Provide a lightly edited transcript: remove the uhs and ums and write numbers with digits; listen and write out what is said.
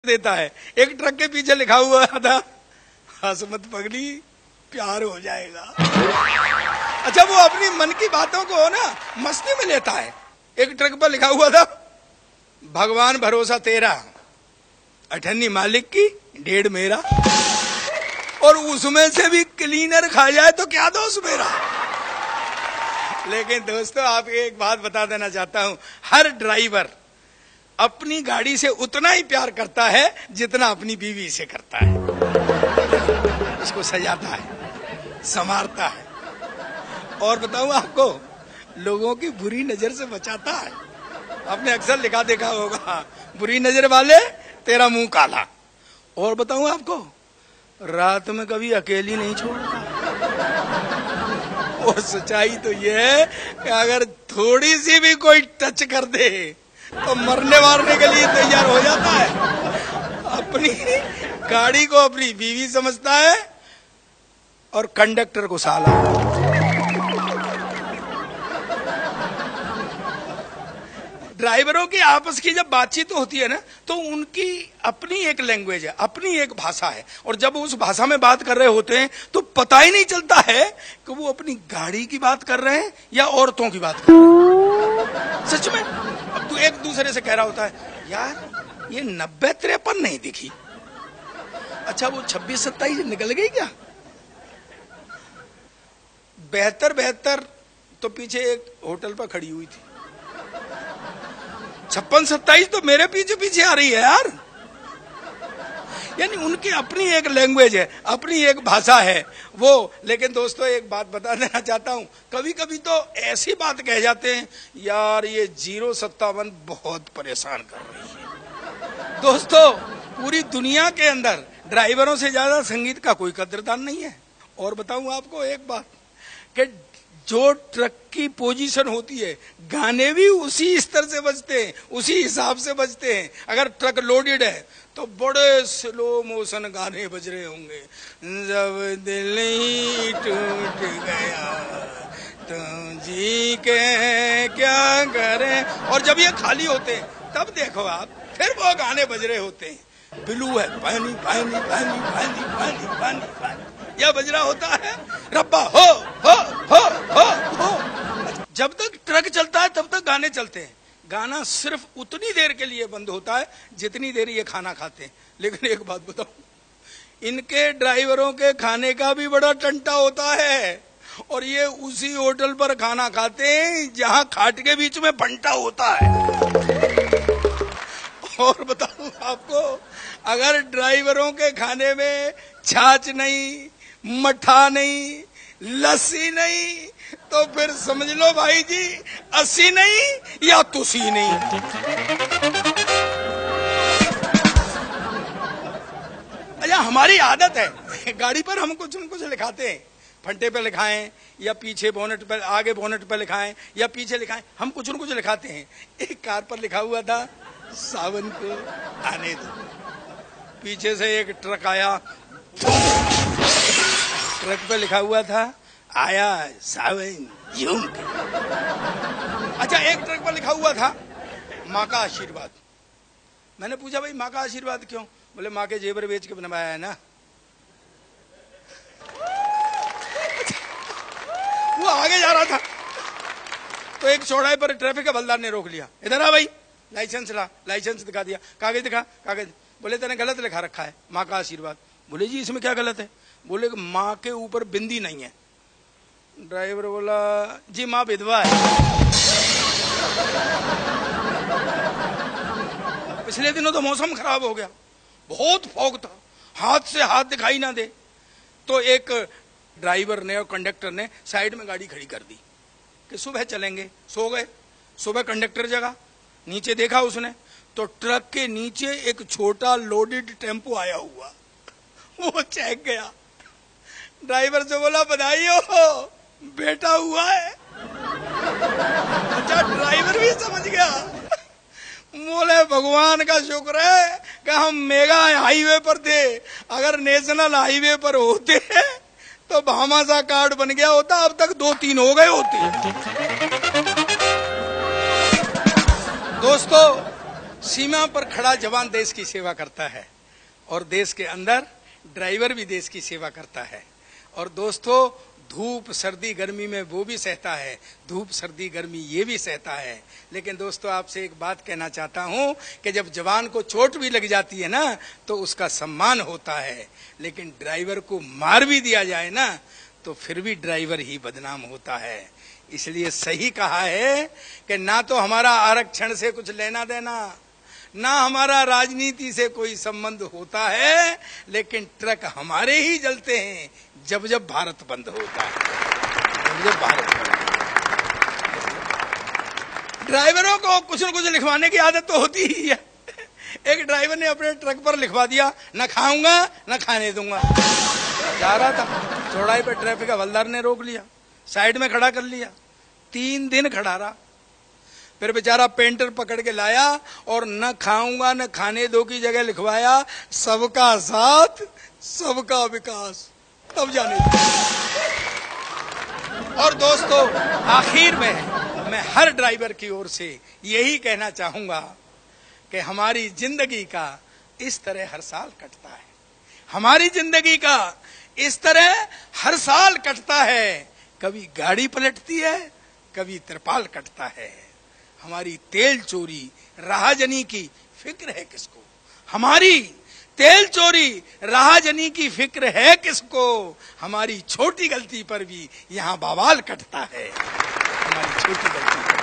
देता है। एक ट्रक के पीछे लिखा हुआ था, हंस मत पगली प्यार हो जाएगा। अच्छा, वो अपनी मन की बातों को ना मस्ती में लेता है। एक ट्रक पर लिखा हुआ था, भगवान भरोसा तेरा, अठन्नी मालिक की डेढ़ मेरा, और उसमें से भी क्लीनर खा जाए तो क्या दोष मेरा। लेकिन दोस्तों, आपको एक बात बता देना चाहता हूं, हर ड्राइवर अपनी गाड़ी से उतना ही प्यार करता है जितना अपनी बीवी से करता है। उसको सजाता है, संवारता है, और बताऊं आपको, लोगों की बुरी नजर से बचाता है। आपने अक्सर लिखा देखा होगा, बुरी नजर वाले तेरा मुंह काला। और बताऊं आपको, रात में कभी अकेली नहीं छोड़ता। और सच्चाई तो यह है कि अगर थोड़ी सी भी कोई टच कर दे तो मरने मारने के लिए तैयार हो जाता है। अपनी गाड़ी को अपनी बीवी समझता है और कंडक्टर को साला। ड्राइवरों की आपस की जब बातचीत होती है ना, तो उनकी अपनी एक लैंग्वेज है, अपनी एक भाषा है, और जब उस भाषा में बात कर रहे होते हैं तो पता ही नहीं चलता है कि वो अपनी गाड़ी की बात कर रहे हैं या औरतों की बात कर रहे हैं। सच में, अब तू एक दूसरे से कह रहा होता है, यार ये 90-53 नहीं दिखी, अच्छा वो 26-27 निकल गई क्या। 72-72 तो पीछे एक होटल पर खड़ी हुई थी, 56-27 तो मेरे पीछे पीछे आ रही है यार। यानी उनकी अपनी एक लैंग्वेज है, अपनी एक भाषा है वो। लेकिन दोस्तों, एक बात बता देना चाहता हूं, कभी कभी तो ऐसी बात कह जाते हैं, यार ये 057 बहुत परेशान कर रही है। दोस्तों, पूरी दुनिया के अंदर ड्राइवरों से ज्यादा संगीत का कोई कदरदान नहीं है। और बताऊं आपको एक बात, कि जो ट्रक की पोजीशन होती है, गाने भी उसी स्तर से बजते हैं, उसी हिसाब से बजते हैं। अगर ट्रक लोडेड है तो बड़े स्लो मोशन गाने बज रहे होंगे, जब दिल ही टूट गया तो जी के क्या करें। और जब ये खाली होते हैं तब देखो आप, फिर वो गाने बज रहे होते हैं, ब्लू है पानी पानी पानी पानी पानी पानी पानी, यह बज रहा होता है, रब्बा हो हो हो हो हो। जब तक ट्रक चलता है तब तक गाने चलते हैं। गाना सिर्फ उतनी देर के लिए बंद होता है जितनी देर ये खाना खाते हैं। लेकिन एक बात बताऊं, इनके ड्राइवरों के खाने का भी बड़ा टंटा होता है, और ये उसी होटल पर खाना खाते हैं जहां खाट के बीच में बंटा होता है। और बताऊं आपको, अगर ड्राइवरों के खाने में छाछ नहीं, मठा नहीं, लस्सी नहीं, तो फिर समझ लो भाई जी, 80 नहीं या तुसी नहीं। अच्छा, हमारी आदत है, गाड़ी पर हम कुछ न कुछ लिखाते हैं, फंटे पे लिखाएं या पीछे बोनेट पे, आगे बोनेट पे लिखाएं या पीछे लिखाएं, हम कुछ न कुछ लिखाते हैं। एक कार पर लिखा हुआ था, सावन को आने दो। पीछे से एक ट्रक आया, ट्रक पे लिखा हुआ था, आया सावन झूम के। अच्छा, एक ट्रक पर लिखा हुआ था, माँ का आशीर्वाद। मैंने पूछा, भाई माँ का आशीर्वाद क्यों? बोले माँ के जेवर बेच के बनवाया है ना। वो आगे जा रहा था तो एक चौड़ाई पर ट्रैफिक के हवलदार ने रोक लिया, इधर आ भाई, लाइसेंस ला। लाइसेंस दिखा दिया, कागज दिखा, कागज। बोले तेने गलत लिखा रखा है, माँ का आशीर्वाद। बोले जी इसमें क्या गलत है? बोले माँ के ऊपर बिंदी नहीं है। ड्राइवर बोला, जी माँ विधवा है। पिछले दिनों तो मौसम खराब हो गया, बहुत फॉग था, हाथ से हाथ दिखाई ना दे, तो एक ड्राइवर ने और कंडक्टर ने साइड में गाड़ी खड़ी कर दी कि सुबह चलेंगे। सो गए। सुबह कंडक्टर जगा, नीचे देखा उसने तो ट्रक के नीचे एक छोटा लोडेड टेम्पो आया हुआ, वो चेक गया। ड्राइवर से बोला, बधाई हो, बेटा हुआ है। अच्छा, ड्राइवर भी समझ गया। बोले भगवान का शुक्र है कि हम मेगा हाईवे पर थे, अगर नेशनल हाईवे पर होते तो भामाशा कार्ड बन गया होता, अब तक 2-3 हो गए होते। दोस्तों, सीमा पर खड़ा जवान देश की सेवा करता है और देश के अंदर ड्राइवर भी देश की सेवा करता है। और दोस्तों, धूप सर्दी गर्मी में वो भी सहता है, धूप सर्दी गर्मी ये भी सहता है। लेकिन दोस्तों, आपसे एक बात कहना चाहता हूं कि जब जवान को चोट भी लग जाती है ना तो उसका सम्मान होता है, लेकिन ड्राइवर को मार भी दिया जाए ना तो फिर भी ड्राइवर ही बदनाम होता है। इसलिए सही कहा है कि ना तो हमारा आरक्षण से कुछ लेना देना, ना हमारा राजनीति से कोई संबंध होता है, लेकिन ट्रक हमारे ही जलते हैं जब जब भारत बंद होता है, जब जब भारत बंद होता है। ड्राइवरों को कुछ न कुछ लिखवाने की आदत तो होती ही है। एक ड्राइवर ने अपने ट्रक पर लिखवा दिया, न खाऊंगा न खाने दूंगा। जा रहा था, चौड़ाई पर ट्रैफिक हवलदार ने रोक लिया, साइड में खड़ा कर लिया, 3 दिन खड़ा रहा। फिर बेचारा पेंटर पकड़ के लाया और न खाऊंगा न खाने दो की जगह लिखवाया, सबका साथ सबका विकास, तब जाने दो। और दोस्तों, आखिर में मैं हर ड्राइवर की ओर से यही कहना चाहूंगा कि हमारी जिंदगी का इस तरह हर साल कटता है, हमारी जिंदगी का इस तरह हर साल कटता है। कभी गाड़ी पलटती है, कभी तिरपाल कटता है। हमारी तेल चोरी राहजनी की फिक्र है किसको? हमारी तेल चोरी राहजनी की फिक्र है किसको? हमारी छोटी गलती पर भी यहाँ बवाल कटता है, हमारी छोटी गलती पर।